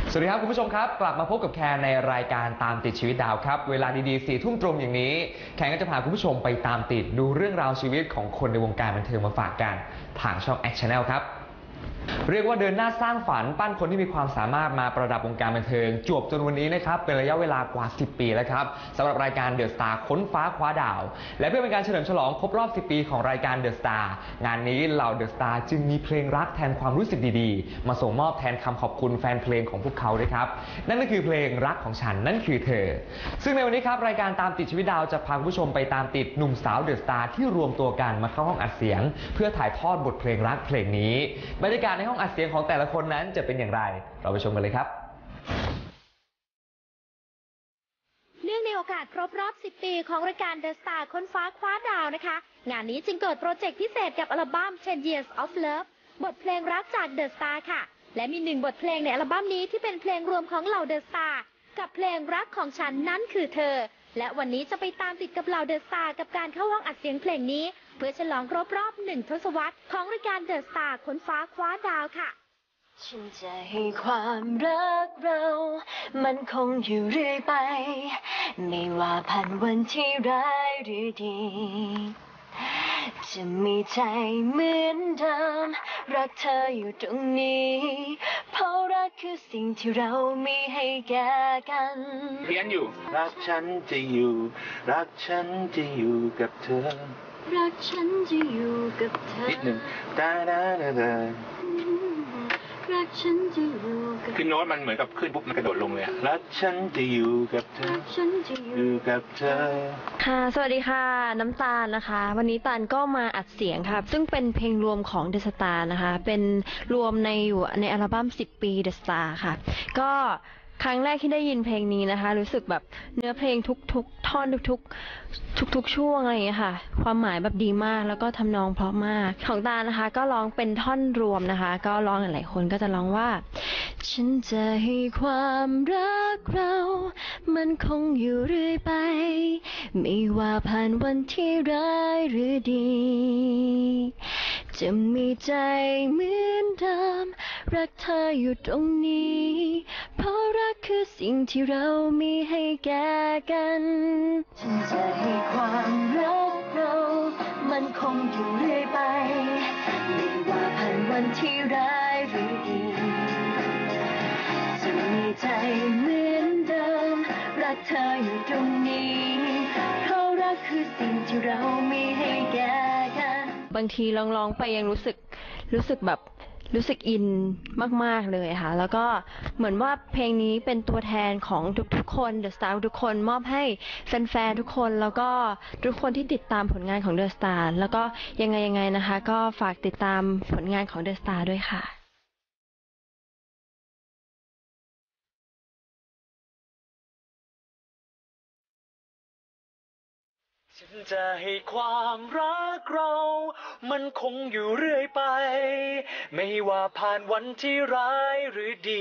สวัสดีครับคุณผู้ชมครับกลับมาพบกับแคนในรายการตามติดชีวิตดาวครับเวลาดีๆ4 ทุ่มตรงอย่างนี้แคนก็จะพาคุณผู้ชมไปตามติดดูเรื่องราวชีวิตของคนในวงการบันเทิงมาฝากกันทางช่อง Act Channel ครับเรียกว่าเดินหน้าสร้างฝันปั้นคนที่มีความสามารถมาประดับวงการบันเทิงจวบจนวันนี้นะครับเป็นระยะเวลากว่า10 ปีแล้วครับสำหรับรายการเดอะสตาร์ค้นฟ้าคว้าดาวและเพื่อเป็นการเฉลิมฉลองครบรอบ10 ปีของรายการเดอะสตาร์งานนี้เหล่าเดอะสตาร์จึงมีเพลงรักแทนความรู้สึกดีๆมาส่งมอบแทนคำขอบคุณแฟนเพลงของพวกเขาด้วยครับนั่นก็คือเพลงรักของฉันนั่นคือเธอซึ่งในวันนี้ครับรายการตามติดชีวิตดาวจะพาคุณผู้ชมไปตามติดหนุ่มสาวเดอะสตาร์ที่รวมตัวกันมาเข้าห้องอัดเสียงเพื่อถ่ายทอดบทเพลงรักเพลงนี้บรรยากาศในห้องอัดเสียงของแต่ละคนนั้นจะเป็นอย่างไรเราไปชมกันเลยครับเนื่องในโอกาสครบรอบ10 ปีของรายการ The Star ค้นฟ้าคว้าดาวนะคะงานนี้จึงเกิดโปรเจกต์พิเศษกับอัลบั้ม 10 Years of Love บทเพลงรักจาก The Star ค่ะและมี1 บทเพลงในอัลบั้มนี้ที่เป็นเพลงรวมของเหล่า The Star กับเพลงรักของฉันนั้นคือเธอและวันนี้จะไปตามติดกับเหล่า The Star กับการเข้าห้องอัดเสียงเพลงนี้เพื่อฉลองครบรอบ1 ทศวรรษของรายการ The Star ค้นฟ้าคว้าดาวค่ะฉันจะให้ความรักเรามันคงอยู่เรื่อยไปไม่ว่าผ่านวันที่ร้ายหรือดีจะมีใจเหมือนเดิมรักเธออยู่ตรงนี้เพราะรักคือสิ่งที่เรามีให้แก่กันเพี้ยนอยู่รักฉันจะอยู่รักฉันจะอยู่กับเธอรักฉันจะอยู่กับเธอนิดหนึ่งดาดาดาดารักฉันจะอยู่กับคือโน้ตมันเหมือนกับขึ้นปุ๊บมันกระโดดลงเลยรักฉันจะอยู่กับเธอฉันจะอยู่กับเธอค่ะสวัสดีค่ะน้ำตาลนะคะวันนี้ตาลก็มาอัดเสียงค่ะซึ่งเป็นเพลงรวมของ The Star นะคะเป็นรวมอยู่ในอัลบั้ม10 ปี The Star ค่ะก็ครั้งแรกที่ได้ยินเพลงนี้นะคะรู้สึกแบบเนื้อเพลงทุกท่อนทุกช่วงอะไรอย่างเงี้ยค่ะความหมายแบบดีมากแล้วก็ทำนองเพราะมากของตานะคะก็ร้องเป็นท่อนรวมนะคะก็ร้องหลายๆคนก็จะร้องว่าฉันจะให้ความรักเรามันคงอยู่เรื่อยไปไม่ว่าผ่านวันที่ร้ายหรือดีจะมีใจเหมือนเดิมรักเธออยู่ตรงนี้เพราะรักคือสิ่งที่เรามีให้แก่กันฉันจะให้ความรักเรามันคงอยู่เรื่อยไปไม่ว่าผ่านวันที่ร้ายหรือดีจะมีใจเหมือนเดิมรักเธออยู่ตรงนี้เพราะรักคือสิ่งที่เรามีให้แก่กันบางทีร้องไปยังรู้สึกแบบรู้สึกอินมากๆเลยค่ะแล้วก็เหมือนว่าเพลงนี้เป็นตัวแทนของทุกๆคนเดอะสตาร์ทุกคนมอบให้แฟนๆทุกคนแล้วก็ทุกคนที่ติดตามผลงานของเดอะสตาร์แล้วก็ยังไงนะคะก็ฝากติดตามผลงานของเดอะสตาร์ด้วยค่ะฉันจะให้ความรักเรามันคงอยู่เรื่อยไปไม่ว่าผ่านวันที่ร้ายหรือดี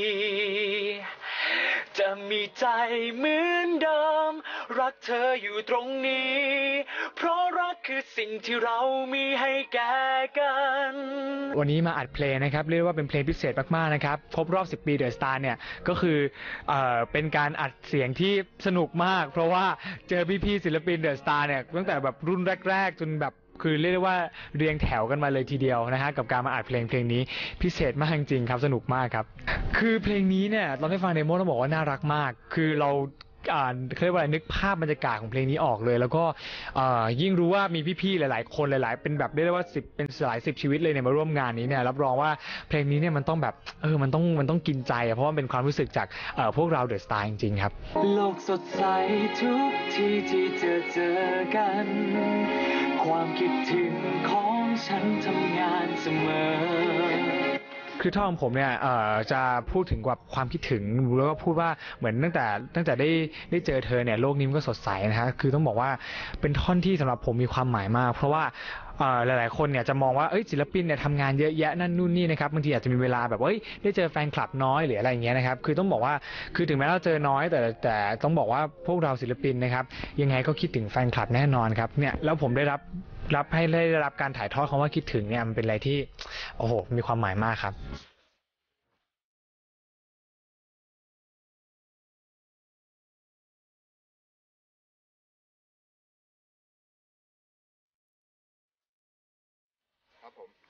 จะมีใจเหมือนเดิมรักเธออยู่ตรงนี้เพราะรักคือสิ่งที่เรามีให้แก่กันวันนี้มาอัดเพลงนะครับเรียกว่าเป็นเพลงพิเศษมากๆนะครับครบรอบ10 ปีเดอะสตาร์เนี่ยก็คือเป็นการอัดเสียงที่สนุกมากเพราะว่าเจอพี่ๆศิลปินเดอะสตาร์เนี่ยตั้งแต่แบบรุ่นแรกๆจนแบบคือเรียกได้ว่าเรียงแถวกันมาเลยทีเดียวนะฮะกับการมาอัดเพลงนี้พิเศษมากจริงๆครับสนุกมากครับคือเพลงนี้เนี่ยตอนที่ฟังเดโมต้องบอกว่าน่ารักมากคือเราเขาเรียกว่านึกภาพบรรยากาศของเพลงนี้ออกเลยแล้วก็ยิ่งรู้ว่ามีพี่ๆหลายๆคนหลายๆเป็นแบบได้ว่าเป็นหลาย10 ชีวิตเลยเนี่ยมาร่วมงานนี้เนี่ยรับรองว่าเพลงนี้เนี่ยมันต้องแบบมันต้องกินใจเพราะว่าเป็นความรู้สึกจากพวกเราเดอะสตาร์จริงๆครับโลกสดใสทุกที่ที่เจอกันความคิดถึงของฉันทำงานเสมอคือท่อของผมเนี่ยจะพูดถึงกับความคิดถึงแล้วก็พูดว่าเหมือนตั้งแต่ได้เจอเธอเนี่ยโลกนี้มันก็สดใสนะฮะคือต้องบอกว่าเป็นท่อนที่สำหรับผมมีความหมายมากเพราะว่าหลายๆคนเนี่ยจะมองว่าศิลปินเนี่ยทำงานเยอะแยะนั่นนู่นนี่นะครับบางทีอาจจะมีเวลาแบบได้เจอแฟนคลับน้อยหรืออะไรอย่างเงี้ยนะครับคือต้องบอกว่าคือถึงแม้เราเจอน้อยแต่ต้องบอกว่าพวกเราศิลปินนะครับยังไงก็คิดถึงแฟนคลับแน่นอนครับเนี่ยแล้วผมได้รับการถ่ายทอดคำว่าคิดถึงเนี่ยมันเป็นอะไรที่โอ้โหมีความหมายมากครับ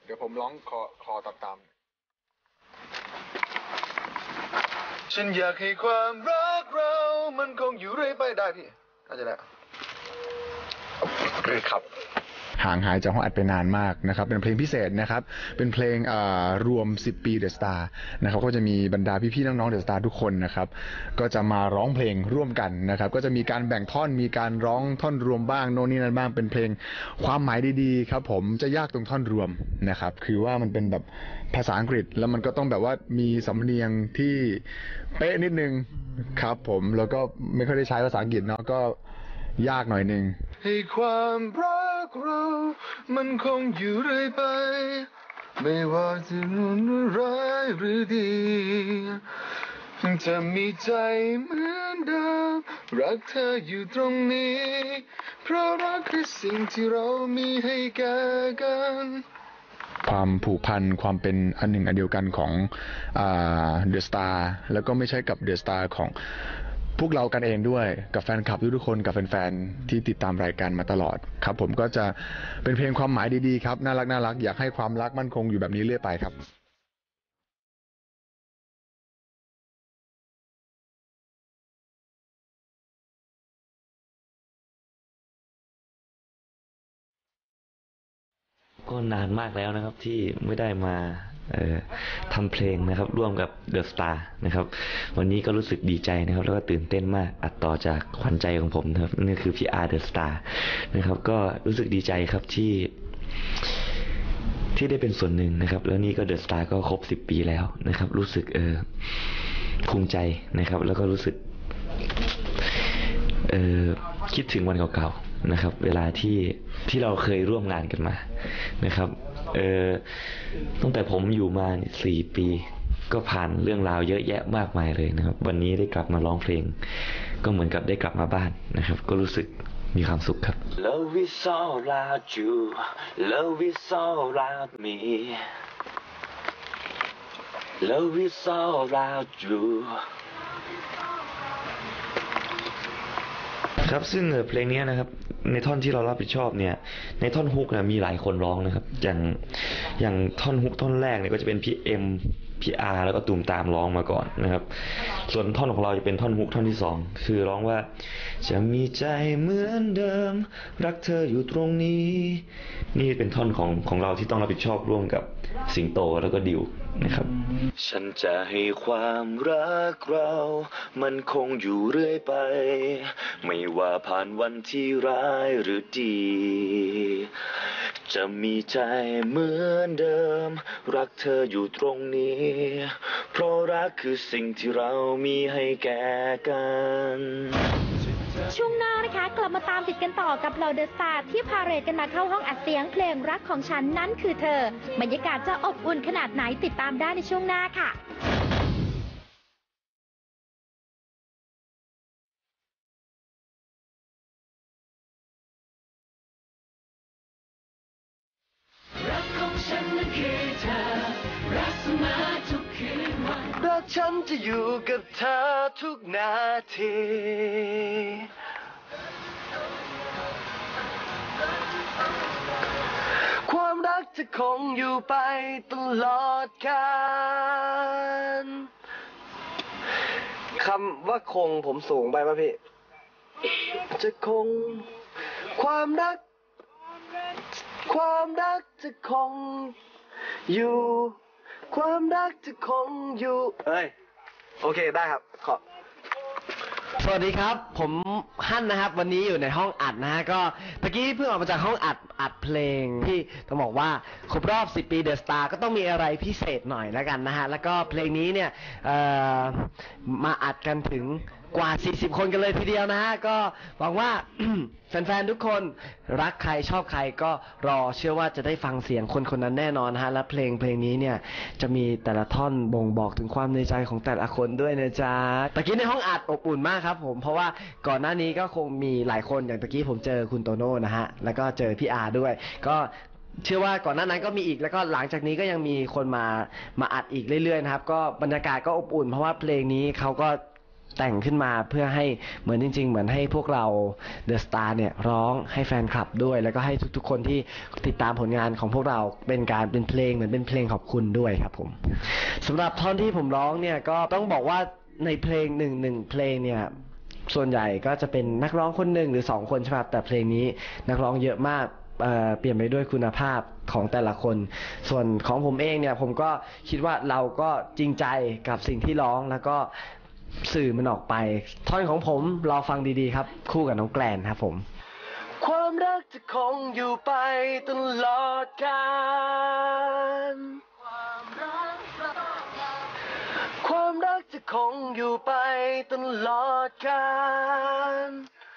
เดี๋ยวผมร้องคอตามฉันอยากให้ความรักเรามันคงอยู่เรื่อยไปได้พี่น่าจะได้ครับห่างหายจากห้องอัดไปนานมากนะครับเป็นเพลงพิเศษนะครับเป็นเพลงรวม10ปี The Star นะครับก็จะมีบรรดาพี่ๆน้องๆ The Star ทุกคนนะครับก็จะมาร้องเพลงร่วมกันนะครับก็จะมีการแบ่งท่อนมีการร้องท่อนรวมบ้างโน่นนี่นั่นบ้างเป็นเพลงความหมายดีๆครับผมจะยากตรงท่อนรวมนะครับคือว่ามันเป็นแบบภาษาอังกฤษแล้วมันก็ต้องแบบว่ามีสำเนียงที่เป๊ะนิดนึงครับผมแล้วก็ไม่ค่อยได้ใช้ภาษาอังกฤษเนาะก็ยากหน่อยนึงให้ความรักเรามันคงอยู่เรื่อยไปไม่ว่าจะรุนร้ายหรือดีจะมีใจเหมือนเดิมรักเธออยู่ตรงนี้เพราะรักคือสิ่งที่เรามีให้แก่กันความผูกพันความเป็นอันหนึ่งอันเดียวกันของเดอะสตาร์แล้วก็ไม่ใช่กับเดอะสตาร์ของพวกเรากันเองด้วยกับแฟนคลับทุกคนกับแฟนๆที่ติดตามรายการมาตลอดครับผมก็จะเป็นเพลงความหมายดีๆครับน่ารักอยากให้ความรักมั่นคงอยู่แบบนี้เรื่อยไปครับก็นานมากแล้วนะครับที่ไม่ได้มาทำเพลงนะครับร่วมกับ The Star นะครับวันนี้ก็รู้สึกดีใจนะครับแล้วก็ตื่นเต้นมากอัดต่อจากขวัญใจของผมนะครับนั่นคือพี่อาร์ The Star นะครับก็รู้สึกดีใจครับที่ได้เป็นส่วนหนึ่งนะครับแล้วนี่ก็ The Star ก็ครบ10 ปีแล้วนะครับรู้สึกภูมิใจนะครับแล้วก็รู้สึกคิดถึงวันเก่าๆนะครับเวลาที่เราเคยร่วมงานกันมานะครับตั้งแต่ผมอยู่มา4 ปีก็ผ่านเรื่องราวเยอะแยะมากมายเลยนะครับวันนี้ได้กลับมาร้องเพลงก็เหมือนกับได้กลับมาบ้านนะครับก็รู้สึกมีความสุขครับ Love is all about you Love is all about me Love is all about you ครับซึ่งเพลงนี้นะครับในท่อนที่เรารับผิดชอบเนี่ยในท่อนฮุกมีหลายคนร้องนะครับอย่างท่อนฮุกท่อนแรกเนี่ยก็จะเป็นพี่เอ็มพี่อาร์แล้วก็ตูมตามร้องมาก่อนนะครับส่วนท่อนของเราจะเป็นท่อนฮุกท่อนที่2คือร้องว่าจะมีใจเหมือนเดิมรักเธออยู่ตรงนี้นี่เป็นท่อนของเราที่ต้องรับผิดชอบร่วมกับสิงโตแล้วก็ดิวนะครับฉันจะให้ความรักเรามันคงอยู่เรื่อยไปไม่ว่าผ่านวันที่ร้ายหรือดีจะมีใจเหมือนเดิมรักเธออยู่ตรงนี้เพราะรักคือสิ่งที่เรามีให้แก่กันช่วงหน้านะคะกลับมาตามติดกันต่อกับเหล่าเดอะสตาร์ที่พาเรดกันมาเข้าห้องอัดเสียงเพลงรักของฉันนั้นคือเธอบรรยากาศจะอบอุ่นขนาดไหนติดตามได้ในช่วงหน้าค่ะรักของฉันนั้นคือเธอรักเสมอทุกคืนวันรักฉันจะอยู่กับเธอทุกนาทีความรักจะคงอยู่ไปตลอดกาลคำว่าคงผมสูงไปป่ะพี่จะคงความรักจะคงอยู่ความรักจะคงอยู่โอเคได้ครับสวัสดีครับผมฮั่นนะครับวันนี้อยู่ในห้องอัดนะฮะก็ตะกี้เพิ่งออกมาจากห้องอัดเพลงที่ต้องบอกว่าครบรอบ10 ปีเดอะสตาร์ก็ต้องมีอะไรพิเศษหน่อยแล้วกันนะฮะแล้วก็เพลงนี้เนี่ยมาอัดกันถึงกว่า40 คนกันเลยทีเดียวนะฮะก็หวังว่า แฟนๆทุกคนรักใครชอบใครก็รอเชื่อว่าจะได้ฟังเสียงคนนั้นแน่นอนนะฮะและเพลงนี้เนี่ยจะมีแต่ละท่อนบ่งบอกถึงความในใจของแต่ละคนด้วยนะจ๊ะตะกี้ในห้องอัดอบอุ่นมากครับผมเพราะว่าก่อนหน้านี้ก็คงมีหลายคนอย่างตะกี้ผมเจอคุณโตโน่นะฮะแล้วก็เจอพี่อาร์ด้วยก็เชื่อว่าก่อนหน้านั้นก็มีอีกแล้วก็หลังจากนี้ก็ยังมีคนมาอัดอีกเรื่อยๆนะครับก็บรรยากาศก็อบอุ่นเพราะว่าเพลงนี้เขาก็แต่งขึ้นมาเพื่อให้เหมือนจริงๆเหมือนให้พวกเราเดอะสตาร์เนี่ยร้องให้แฟนคลับด้วยแล้วก็ให้ทุกๆคนที่ติดตามผลงานของพวกเราเป็นเพลงเหมือนเป็นเพลงขอบคุณด้วยครับผมสำหรับท่อนที่ผมร้องเนี่ยก็ต้องบอกว่าในเพลงหนึ่งเพลงเนี่ยส่วนใหญ่ก็จะเป็นนักร้องคนหนึ่งหรือ2คนใช่ไหมครับแต่เพลงนี้นักร้องเยอะมากเปลี่ยนไปด้วยคุณภาพของแต่ละคนส่วนของผมเองเนี่ยผมก็คิดว่าเราก็จริงใจกับสิ่งที่ร้องแล้วก็สื่อมันออกไปท่อนของผมรอฟังดีๆครับคู่กับน้องแกลนครับผมความรักจะคงอยู่ไปตลอดกาลความรักจะคงอยู่ไปตลอดกาล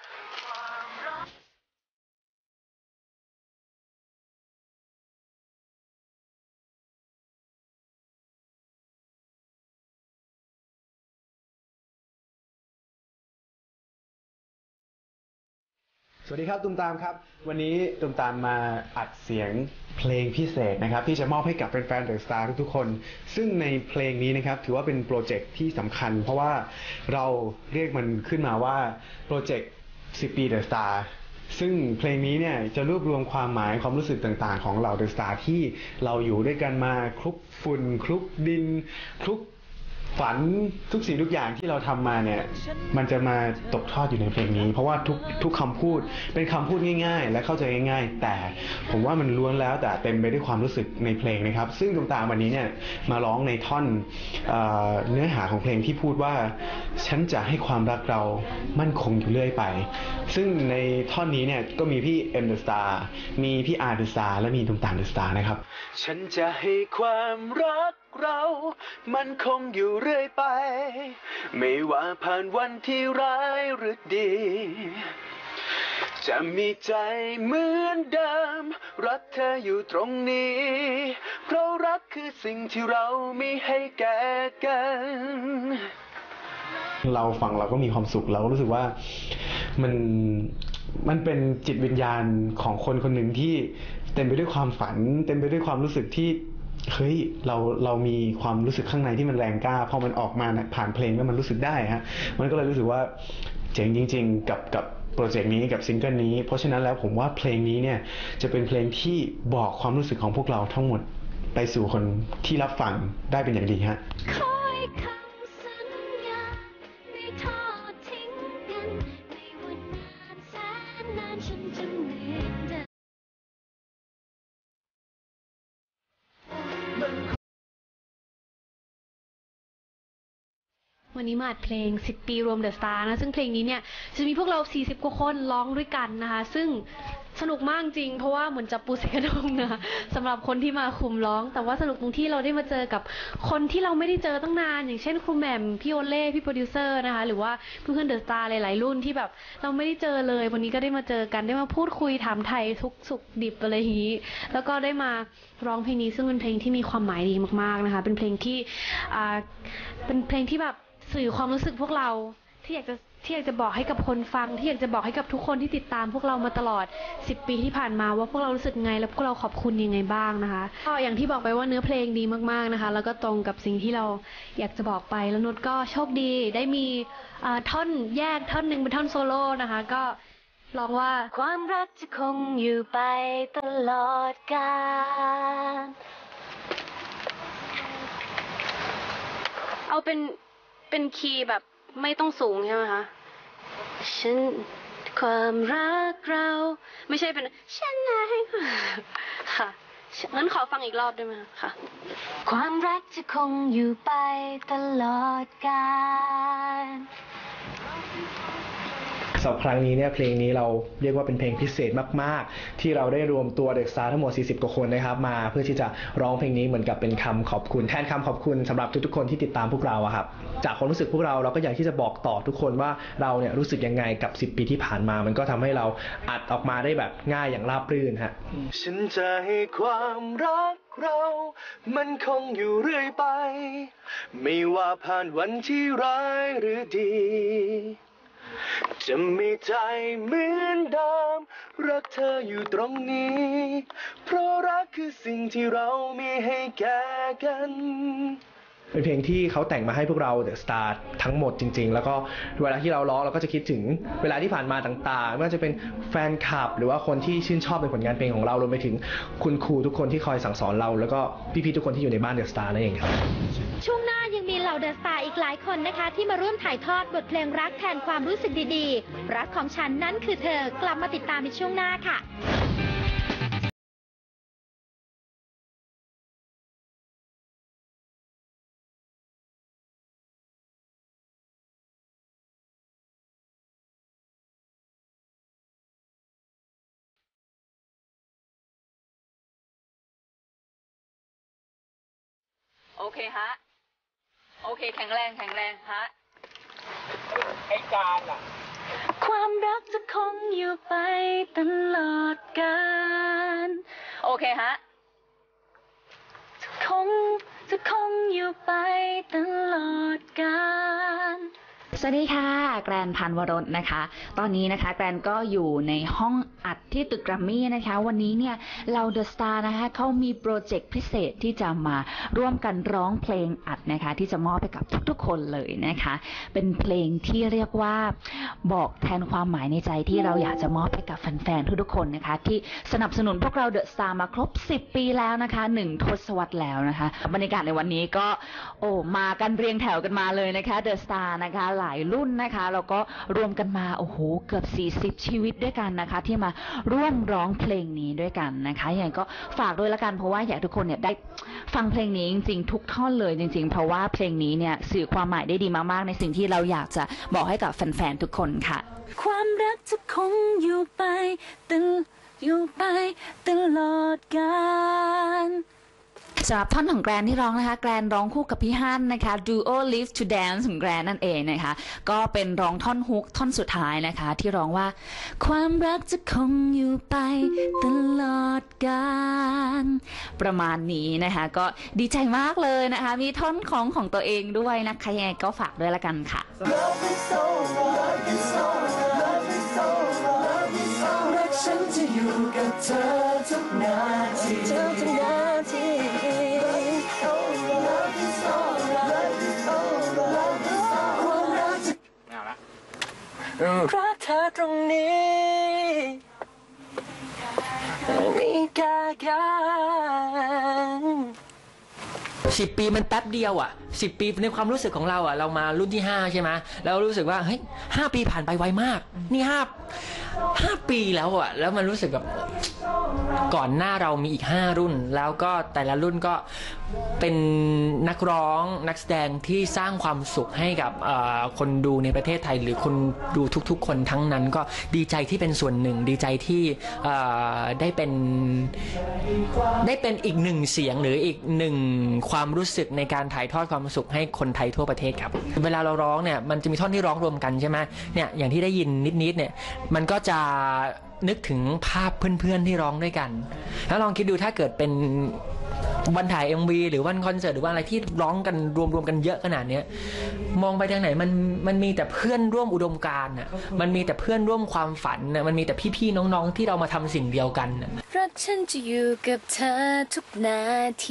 สวัสดีครับตุมตามครับวันนี้ตุมตามมาอัดเสียงเพลงพิเศษนะครับที่จะมอบให้กับแฟนๆเดอะสตาร์ทุกๆคนซึ่งในเพลงนี้นะครับถือว่าเป็นโปรเจกต์ที่สำคัญเพราะว่าเราเรียกมันขึ้นมาว่าโปรเจกต์10 ปีเดอะสตาร์ซึ่งเพลงนี้เนี่ยจะรวบรวมความหมายความรู้สึกต่างๆของเหล่าเดอะสตาร์ที่เราอยู่ด้วยกันมาคลุกฝุ่นคลุกดินคลุกฝันทุกสิ่งทุกอย่างที่เราทำมาเนี่ยมันจะมาตกทอดอยู่ในเพลงนี้เพราะว่าทุกคำพูดเป็นคำพูดง่ายๆและเข้าใจง่ายๆแต่ผมว่ามันล้วนแล้วแต่เต็มไปด้วยความรู้สึกในเพลงนะครับซึ่งตุมตามวันนี้เนี่ยมาร้องในท่อนเนื้อหาของเพลงที่พูดว่าฉันจะให้ความรักเรามั่นคงอยู่เรื่อยไปซึ่งในท่อนนี้เนี่ยก็มีพี่เอ็มเดอะสตาร์มีพี่อาร์เดอะสตาร์และมีตุมตามเดอะสตาร์นะครับฉันจะให้ความรักเรามันคงอยู่เรื่อยไปไม่ว่าผ่านวันที่ร้ายหรือดีจะมีใจเหมือนเดิมรักเธออยู่ตรงนี้เพราะรักคือสิ่งที่เรามีให้แก่กันเราฟังเราก็มีความสุขเราก็รู้สึกว่ามันเป็นจิตวิญญาณของคนคนหนึ่งที่เต็มไปด้วยความฝันเต็มไปด้วยความรู้สึกที่เฮ้ยเรามีความรู้สึกข้างในที่มันแรงกล้าพอมันออกมาผ่านเพลงแล้วมันรู้สึกได้ฮะมันก็เลยรู้สึกว่าเจ๋งจริงๆกับโปรเจกต์นี้กับซิงเกิลนี้เพราะฉะนั้นแล้วผมว่าเพลงนี้เนี่ยจะเป็นเพลงที่บอกความรู้สึกของพวกเราทั้งหมดไปสู่คนที่รับฟังได้เป็นอย่างดีฮะวันนี้มาอัดเพลง10 ปีรวมเดอะสตาร์นะซึ่งเพลงนี้เนี่ยจะมีพวกเรา40 กว่าคนร้องด้วยกันนะคะซึ่งสนุกมากจริงเพราะว่าเหมือนจับปูเสกระดงนะสำหรับคนที่มาคุมร้องแต่ว่าสนุกตรงที่เราได้มาเจอกับคนที่เราไม่ได้เจอตั้งนานอย่างเช่นครูแหม่มพี่โอเล่พี่โปรดิวเซอร์นะคะหรือว่าเพื่อนเดอะสตาร์หลายๆรุ่นที่แบบเราไม่ได้เจอเลยวันนี้ก็ได้มาเจอกันได้มาพูดคุยถามไทยทุกสุขดิบอะไรอย่างนี้แล้วก็ได้มาร้องเพลงนี้ซึ่งเป็นเพลงที่มีความหมายดีมากๆนะคะเป็นเพลงที่แบบสื่อความรู้สึกพวกเราที่อยากจะบอกให้กับคนฟังที่อยากจะบอกให้กับทุกคนที่ติดตามพวกเรามาตลอด10 ปีที่ผ่านมาว่าพวกเรารู้สึกไงแล้วพวกเราขอบคุณยังไงบ้างนะคะก็อย่างที่บอกไปว่าเนื้อเพลงดีมากๆนะคะแล้วก็ตรงกับสิ่งที่เราอยากจะบอกไปแล้วนุชก็โชคดีได้มีท่อนแยกท่อนหนึ่งเป็นท่อนโซโล่นะคะก็ร้องว่าความรักจะคงอยู่ไปตลอดกาลเอาเป็นคีย์แบบไม่ต้องสูงใช่ไหมคะฉันความรักเราไม่ใช่เป็นฉันนะค่ะงั้นขอฟังอีกรอบได้ไหมคะความรักจะคงอยู่ไปตลอดกาลสำหรับครั้งนี้เนี่ยเพลงนี้เราเรียกว่าเป็นเพลงพิเศษมากๆที่เราได้รวมตัวเด็กสตาร์ทั้งหมด40 กว่าคนนะครับมาเพื่อที่จะร้องเพลงนี้เหมือนกับเป็นคำขอบคุณแทนคำขอบคุณสำหรับทุกๆคนที่ติดตามพวกเราครับจากความรู้สึกพวกเราก็อยากที่จะบอกต่อทุกคนว่าเราเนี่ยรู้สึกยังไงกับ10 ปีที่ผ่านมามันก็ทำให้เราอัดออกมาได้แบบง่ายอย่างราบรื่นฮะฉันจะให้ความรักเรามันคงอยู่เรื่อยไปไม่ว่าผ่านวันที่ร้ายหรือดีจะมีใจเหมือนเดิมรักเธออยู่ตรงนี้เพราะรักคือสิ่งที่เรามีให้แก่กันเป็นเพลงที่เขาแต่งมาให้พวกเราเดอะสตาร์ทั้งหมดจริงๆแล้วก็เวลาที่เราร้องเราก็จะคิดถึงเวลาที่ผ่านมาต่างๆไม่ว่าจะเป็นแฟนคลับหรือว่าคนที่ชื่นชอบในผลงานเพลงของเรารวมไปถึงคุณครูทุกคนที่คอยสั่งสอนเราแล้วก็พี่ๆทุกคนที่อยู่ในบ้านเดอะสตาร์นั่นเองครับช่วงหน้ายังมีเหล่าเดอะสตาร์อีกหลายคนนะคะที่มาร่วมถ่ายทอดบทเพลงรักแทนความรู้สึกดีๆรักของฉันนั้นคือเธอกลับมาติดตามในช่วงหน้าค่ะโอเคฮะโอเคแข็งแรงฮะไอ้การล่ะความรักจะคงอยู่ไปตลอดกาลโอเคฮะจะคงอยู่ไปตลอดกาลสวัสดีค่ะแกรนพันวรสนะคะตอนนี้นะคะแกรนก็อยู่ในห้องอัดที่ตึกแกรมมี่นะคะวันนี้เนี่ยเราเดอะสตาร์นะคะเขามีโปรเจกต์พิเศษที่จะมาร่วมกันร้องเพลงอัดนะคะที่จะมอบให้กับทุกๆคนเลยนะคะเป็นเพลงที่เรียกว่าบอกแทนความหมายในใจที่เราอยากจะมอบให้กับแฟนๆทุกๆคนนะคะที่สนับสนุนพวกเราเดอะสตาร์มาครบ10 ปีแล้วนะคะ1 ทศวรรษแล้วนะคะบรรยากาศในวันนี้ก็มากันเรียงแถวกันมาเลยนะคะเดอะสตาร์นะคะหลายรุ่นนะคะแล้วก็รวมกันมาเกือบ40ชีวิตด้วยกันนะคะที่มาร่วมร้องเพลงนี้ด้วยกันนะคะอย่างไรก็ฝากด้วยละกันเพราะว่าอยากทุกคนเนี่ยได้ฟังเพลงนี้จริงๆทุกท่อนเลยจริงๆเพราะว่าเพลงนี้เนี่ยสื่อความหมายได้ดีมากๆในสิ่งที่เราอยากจะบอกให้กับแฟนๆทุกคนค่ะความรักจะคงอยู่ไปตลอดกาลสำหรับท่อนของแกรนที่ร้องนะคะแกรนร้องคู่กับพี่ฮั่นนะคะ Duo Live to Dance ของแกรนนั่นเองนะคะก็เป็นร้องท่อนฮุกท่อนสุดท้ายนะคะที่ร้องว่าความรักจะคงอยู่ไปตลอดกาลประมาณนี้นะคะก็ดีใจมากเลยนะคะมีท่อนของตัวเองด้วยนะคะยังไงก็ฝากด้วยละกันค่ะฉันจะอยู่กับเธอทุกนาทีรักเธอตรงนี้มีแค่กัน 10 ปีมันแป๊บเดียวอ่ะ10 ปีในความรู้สึกของเราอ่ะเรามารุ่นที่5ใช่ไหมแล้วรู้สึกว่าเฮ้ย5 ปีผ่านไปไวมากนี่5 ปีแล้วอ่ะแล้วมันรู้สึกแบบก่อนหน้าเรามีอีก5 รุ่นแล้วก็แต่ละรุ่นก็เป็นนักร้องนักแสดงที่สร้างความสุขให้กับคนดูในประเทศไทยหรือคนดูทุกๆคนทั้งนั้นก็ดีใจที่เป็นส่วนหนึ่งดีใจที่ได้เป็นอีกหนึ่งเสียงหรืออีกหนึ่งความรู้สึกในการถ่ายทอดความสุขให้คนไทยทั่วประเทศครับเวลาเราร้องเนี่ยมันจะมีท่อนที่ร้องรวมกันใช่ไหมเนี่ยอย่างที่ได้ยินนิดๆเนี่ยมันก็จะนึกถึงภาพเพื่อนๆที่ร้องด้วยกันแล้วลองคิดดูถ้าเกิดเป็นวันถ่าย MV หรือวันคอนเสิร์ตหรือว่าอะไรที่ร้องกันรวมกันเยอะขนาดนี้มองไปทางไหนมันมีแต่เพื่อนร่วมอุดมการณ์น่ะมันมีแต่เพื่อนร่วมความฝันน่ะมันมีแต่พี่ๆน้องๆที่เรามาทำสิ่งเดียวกันน่ะรักฉันจะอยู่กับเธอทุกนาที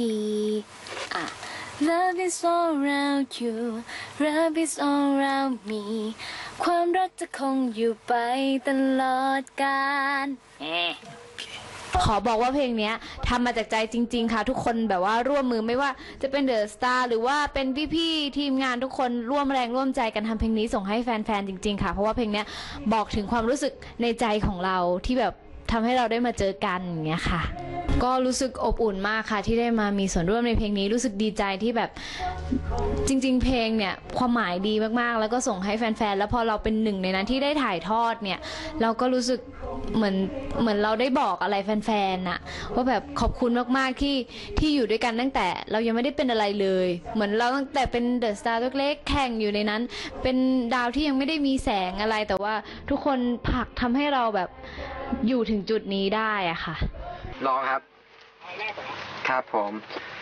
Love is all around you Love is all around me ความรักจะคงอยู่ไปตลอดกาลขอบอกว่าเพลงนี้ทำมาจากใจจริงๆค่ะทุกคนแบบว่าร่วมมือไม่ว่าจะเป็นเดอะสตาร์หรือว่าเป็นพี่ๆทีมงานทุกคนร่วมแรงร่วมใจกันทำเพลงนี้ส่งให้แฟนๆจริงๆค่ะเพราะว่าเพลงนี้บอกถึงความรู้สึกในใจของเราที่แบบทำให้เราได้มาเจอกันอย่างเงี้ยค่ะก็รู้สึกอบอุ่นมากค่ะที่ได้มามีส่วนร่วมในเพลงนี้รู้สึกดีใจที่แบบจริงๆเพลงเนี่ยความหมายดีมากๆแล้วก็ส่งให้แฟนๆแล้วพอเราเป็นหนึ่งในนั้นที่ได้ถ่ายทอดเนี่ยเราก็รู้สึกเหมือนเราได้บอกอะไรแฟนๆน่ะว่าแบบขอบคุณมากๆที่อยู่ด้วยกันตั้งแต่เรายังไม่ได้เป็นอะไรเลยเหมือนเราตั้งแต่เป็นเดอะสตาร์เล็กๆแข่งอยู่ในนั้นเป็นดาวที่ยังไม่ได้มีแสงอะไรแต่ว่าทุกคนผลักทำให้เราแบบอยู่ถึงจุดนี้ได้อะค่ะลองครับครับผม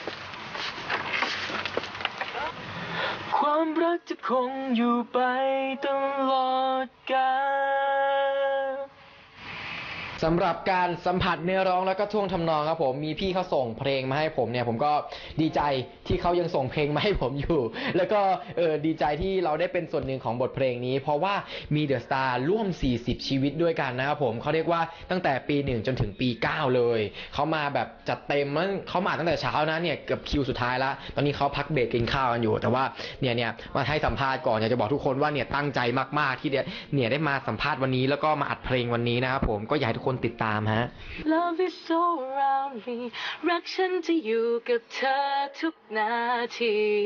ความรักจะคงอยู่ไปตลอดกาลสำหรับการสัมผัสเนื้อร้องแล้วก็ท่วงทำนองครับผมมีพี่เขาส่งเพลงมาให้ผมเนี่ยผมก็ดีใจที่เขายังส่งเพลงมาให้ผมอยู่ แล้วก็ดีใจที่เราได้เป็นส่วนหนึ่งของบทเพลงนี้เพราะว่ามีเดอะสตาร์ร่วม40ชีวิตด้วยกันนะครับผมเขาเรียกว่าตั้งแต่ปี1จนถึงปี9เลยเขามาแบบจัดเต็มเขามาตั้งแต่เช้านะเนี่ยเกือบคิวสุดท้ายแล้วตอนนี้เขาพักเบรกกินข้าวกันอยู่แต่ว่าเนี่ยมาให้สัมภาษณ์ก่อนอยากจะบอกทุกคนว่าเนี่ยตั้งใจมากๆที่เนี่ยได้มาสัมภาษณ์วันนี้แล้วก็มาอัดเพลงวันนี้นะครับผมก็อยากให้ทุกคนติดตามฮะ Love is all around me รักฉันจะอยู่กับเธอทุกนาที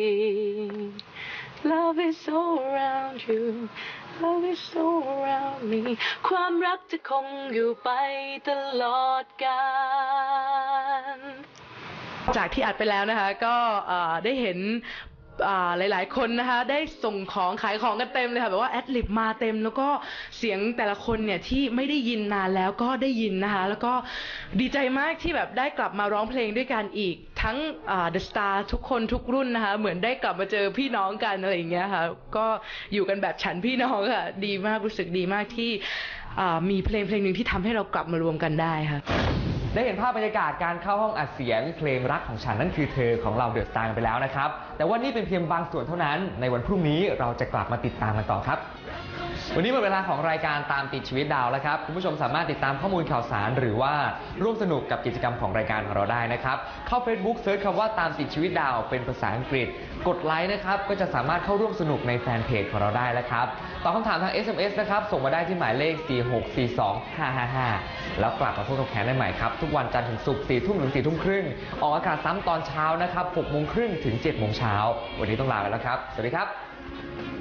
Love is all around you Love is all around me ความรักจะคงอยู่ไปตลอดกาลจากที่อัดไปแล้วนะคะก็ได้เห็นหลายๆคนนะคะได้ส่งของขายของกันเต็มเลยค่ะแบบว่าแอดลิบมาเต็มแล้วก็เสียงแต่ละคนเนี่ยที่ไม่ได้ยินนานแล้วก็ได้ยินนะคะแล้วก็ดีใจมากที่แบบได้กลับมาร้องเพลงด้วยกันอีกทั้งThe Star ทุกคนทุกรุ่นนะคะเหมือนได้กลับมาเจอพี่น้องกันอะไรอย่างเงี้ยค่ะก็อยู่กันแบบฉันพี่น้องค่ะดีมากรู้สึกดีมากที่มีเพลงหนึ่งที่ทำให้เรากลับมารวมกันได้ค่ะได้เห็นภาพบรรยากาศการเข้าห้องอัดเสียงเพลงรักของฉันนั่นคือเธอของเราเดอะสตาร์กันไปแล้วนะครับแต่ว่านี่เป็นเพียงบางส่วนเท่านั้นในวันพรุ่งนี้เราจะกลับมาติดตามกันต่อครับวันนี้หมดเวลาของรายการตามติดชีวิตดาวแล้วครับคุณผู้ชมสามารถติดตามข้อมูลข่าวสารหรือว่าร่วมสนุกกับกิจกรรมของรายการของเราได้นะครับเข้า Facebook เซิร์ชคำว่าตามติดชีวิตดาวเป็นภาษาอังกฤษกดไลค์นะครับก็จะสามารถเข้าร่วมสนุกในแฟนเพจของเราได้แล้วครับตอบคำถามทาง SMS นะครับส่งมาได้ที่หมายเลข 4642555 แล้วกลับมาพบกับแคนได้ใหม่ครับทุกวันจันทร์ถึงศุกร์ 4 ทุ่มถึง 4 ทุ่มครึ่งออกอากาศซ้ำตอนเช้านะครับ 6 โมงครึ่งถึง 7 โมงเช้าวันนี้ต้องลาไปแล้วครับสวัสดีครับ